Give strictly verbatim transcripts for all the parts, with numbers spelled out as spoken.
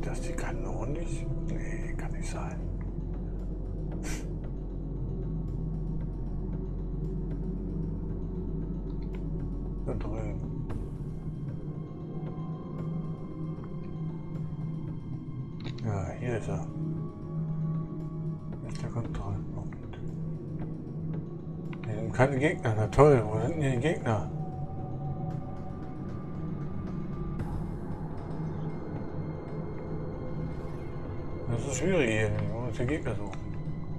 das die Kanone nicht? Nee, kann nicht sein. Da drüben. Ja, hier ist er. Hier ist der Kontrollpunkt. Hier sind keine Gegner. Na toll, wo sind denn hier die Gegner? Das ist schwierig hier. Wir müssen die Gegner suchen.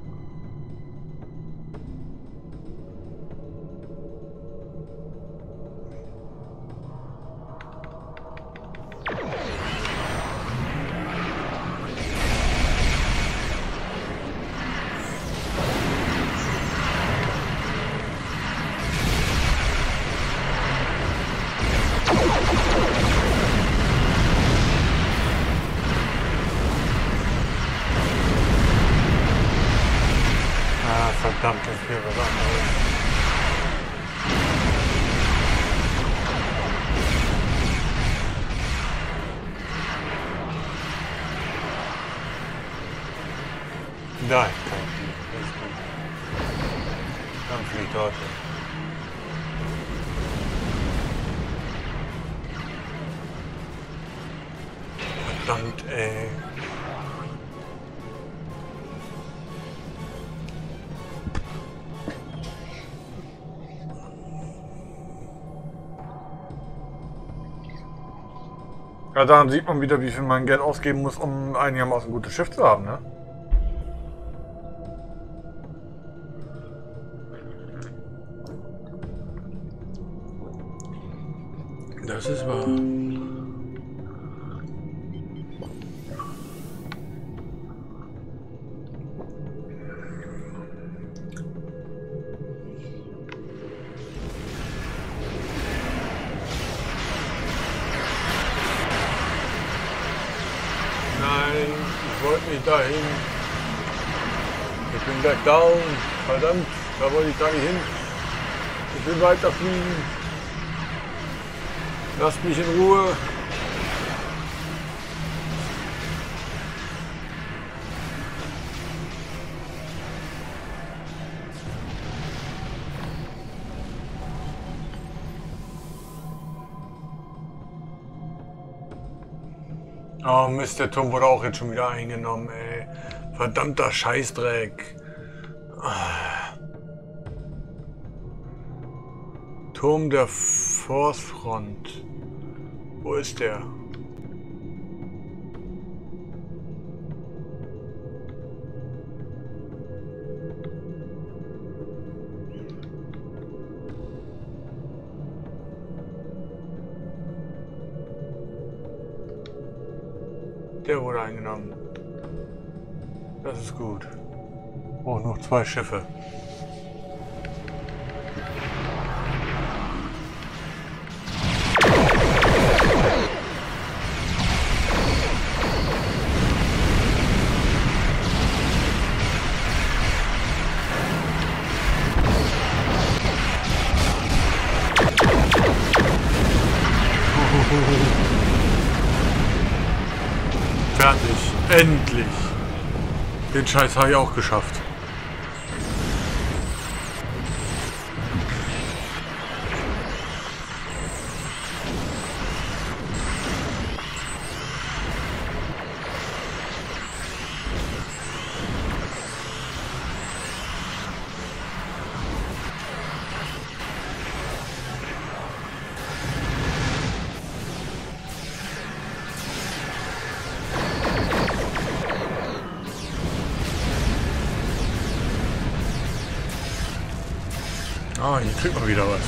Verdammt, das ist hier was anderes. Nein, kein Flieg. Das ist gut. Dann fliegt dort hin. Verdammt, ey. Ja, daran sieht man wieder, wie viel man Geld ausgeben muss, um einigermaßen ein gutes Schiff zu haben, ne? Das ist wahr. Ich wollte nicht dahin. Ich bin gleich down. Verdammt, da wollte ich gar nicht hin. Ich will weiter fliegen. Lasst mich in Ruhe. Oh Mist, der Turm wurde auch jetzt schon wieder eingenommen, ey. Verdammter Scheißdreck. Ah. Turm der Force-Front. Wo ist der? Der wurde eingenommen. Das ist gut. Oh, noch zwei Schiffe. Fertig. Endlich. Den Scheiß habe ich auch geschafft. Ah, hier kriegt man wieder was.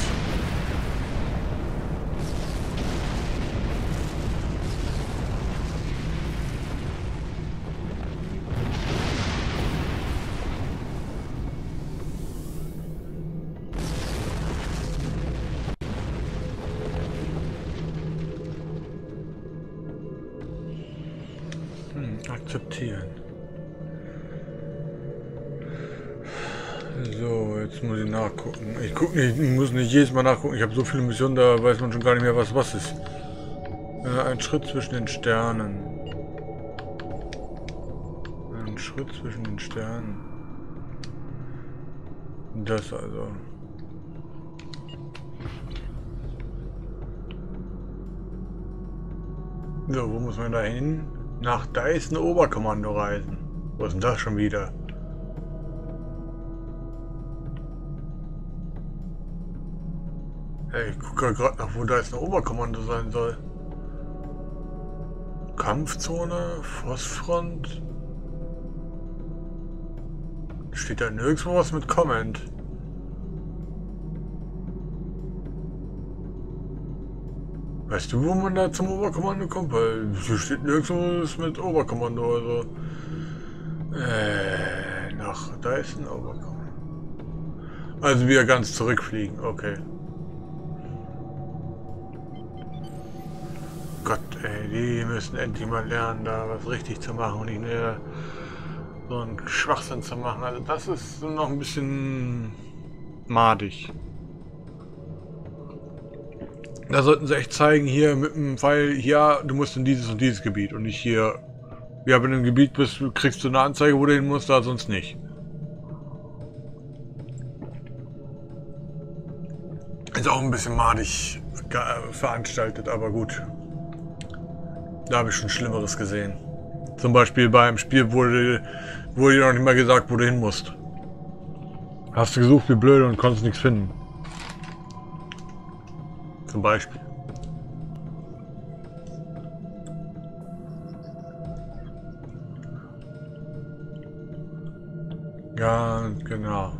Hm, akzeptieren. So, jetzt muss ich nachgucken. Ich guck nicht, ich muss nicht jedes Mal nachgucken. Ich habe so viele Missionen, da weiß man schon gar nicht mehr, was was ist. Äh, ein Schritt zwischen den Sternen. Schritt zwischen den Sternen. Das also. So, wo muss man da hin? Nach Dyson Oberkommando reisen. Wo ist denn das schon wieder? Hey, ich gucke gerade nach, wo Dyson Oberkommando sein soll. Kampfzone, Frostfront. Steht da nirgendwo was mit Comment. Weißt du, wo man da zum Oberkommando kommt? Weil hier steht nirgendwo was mit Oberkommando, also. Äh, nach Dyson Oberkommando. Also wieder ganz zurückfliegen, okay. Gott, ey, die müssen endlich mal lernen, da was richtig zu machen und nicht mehr so einen Schwachsinn zu machen. Also das ist noch ein bisschen madig. Da sollten sie echt zeigen, hier mit dem Pfeil, ja, du musst in dieses und dieses Gebiet und nicht hier, ja, wenn du im Gebiet bist, kriegst du eine Anzeige, wo du hin musst, da sonst nicht. Ist auch ein bisschen madig veranstaltet, aber gut. Da habe ich schon Schlimmeres gesehen. Zum Beispiel beim Spiel wurde, wurde dir noch nicht mal gesagt, wo du hin musst. Hast du gesucht wie blöd und konntest nichts finden. Zum Beispiel. Ja, genau.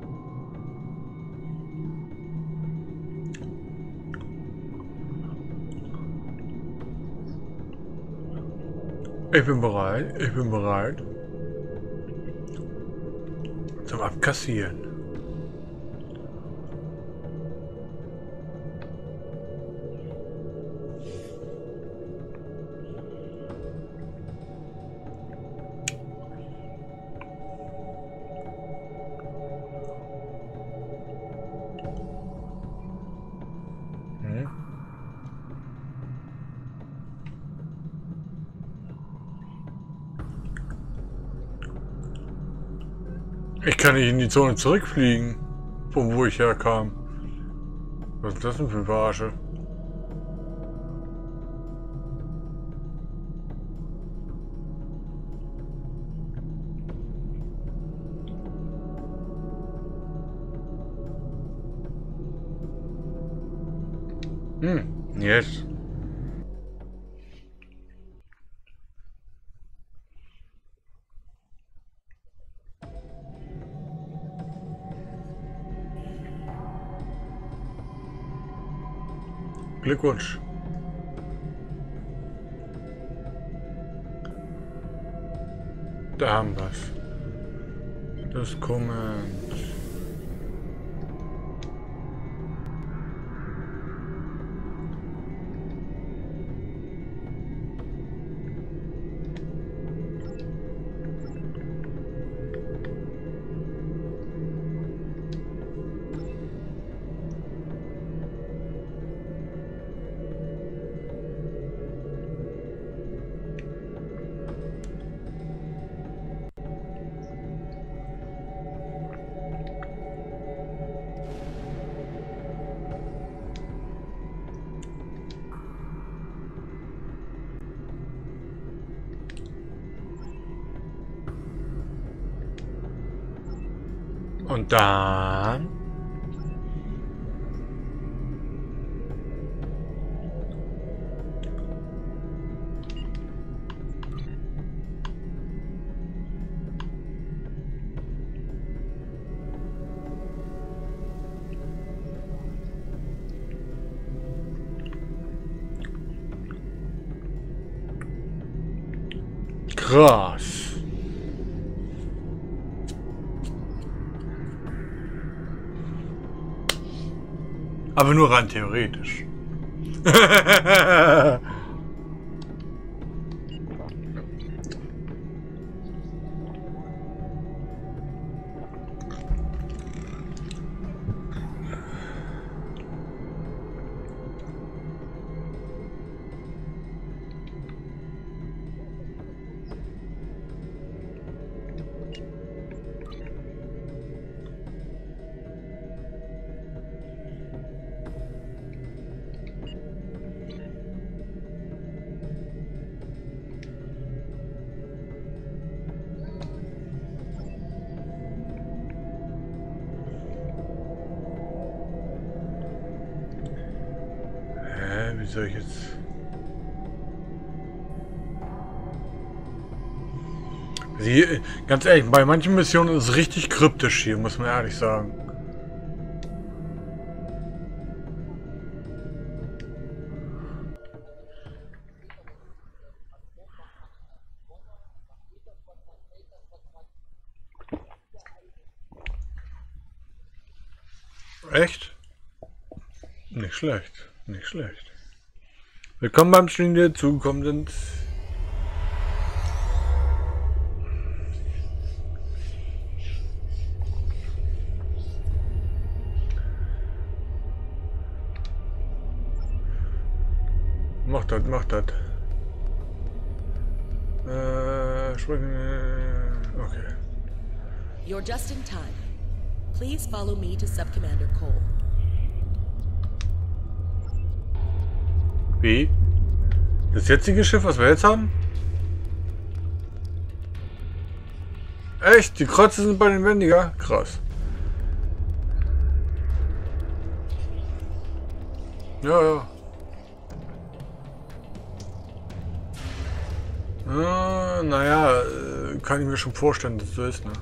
Ich bin bereit, ich bin bereit. Zum Abkassieren. Hm? Ich kann nicht in die Zone zurückfliegen, von wo ich herkam. Was ist das denn für eine Verarsche? Hm, yes. Glückwunsch. Da haben wir's. Das Comment. Und dann... Krass. Aber nur rein theoretisch. soll ich jetzt... Sie, ganz ehrlich, bei manchen Missionen ist es richtig kryptisch hier, muss man ehrlich sagen. Echt? Nicht schlecht, nicht schlecht. Willkommen beim Stream, der zugekommen sind. Mach das, mach das. Äh, springen. Okay. You're just in time. Please follow me to Subcommander Cole. Wie? Das jetzige Schiff, was wir jetzt haben? Echt? Die Kreuze sind bei den Wendiger? Krass. Ja, ja. Ah, naja, kann ich mir schon vorstellen, dass das so ist, ne?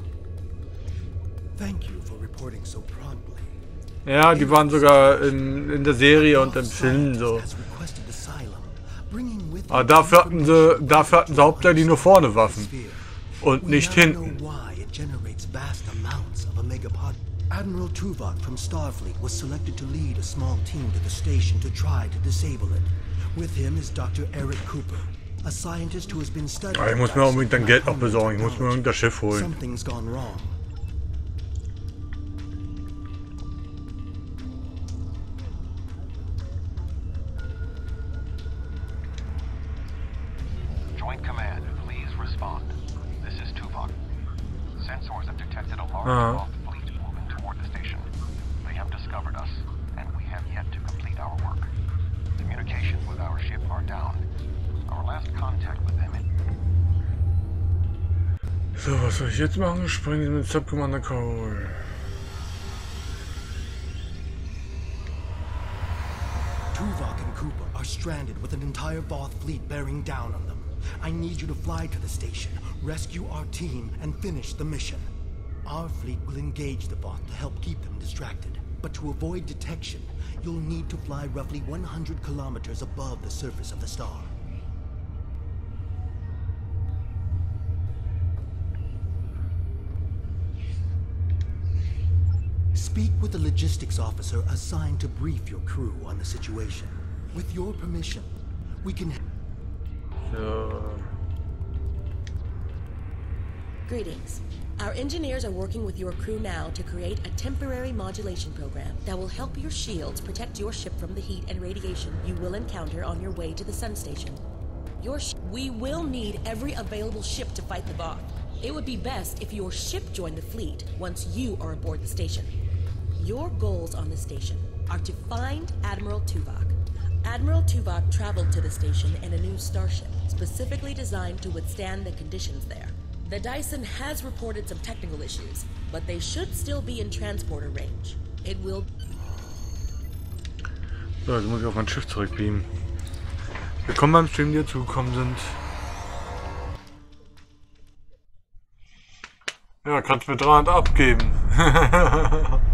Ja, die waren sogar in, in der Serie und im Film so. Aber dafür hatten sie, dafür hatten sie hauptsächlich nur vorne Waffen und nicht hinten. Admiral Tuvok from Starfleet was selected to lead a small team to the station to try to disable it. With him is Doctor Eric Cooper, a scientist who has been studying. Ich muss mir unbedingt dann Geld noch besorgen. Ich muss mir unbedingt das Schiff holen. Something's gone wrong. Joint Command, please respond. This is Tuvok. Sensors have detected a large Uh-huh. fleet moving toward the station. They have discovered us, and we have yet to complete our work. Communications with our ship are down. Our last contact with them. So, was soll ich jetzt machen? Springen Sie mit Subcommander Cole. Tuvok and Cooper are stranded with an entire Voth fleet bearing down on them. I need you to fly to the station, rescue our team, and finish the mission. Our fleet will engage the Voth to help keep them distracted. But to avoid detection, you'll need to fly roughly one hundred kilometers above the surface of the star. Speak with the logistics officer assigned to brief your crew on the situation. With your permission, we can... So. Greetings. Our engineers are working with your crew now to create a temporary modulation program that will help your shields protect your ship from the heat and radiation you will encounter on your way to the sun station. Your sh we will need every available ship to fight the Voth. It would be best if your ship joined the fleet once you are aboard the station. Your goals on the station are to find Admiral Tuvok. Admiral Tuvok traveled to the station in a new starship, specifically designed to withstand the conditions there. The Dyson has reported some technical issues, but they should still be in transporter range. It will... So, jetzt muss ich auf mein Schiff zurückbeamen. Willkommen beim Stream, die dazugekommen sind. Ja, kannst mir dreihundert abgeben.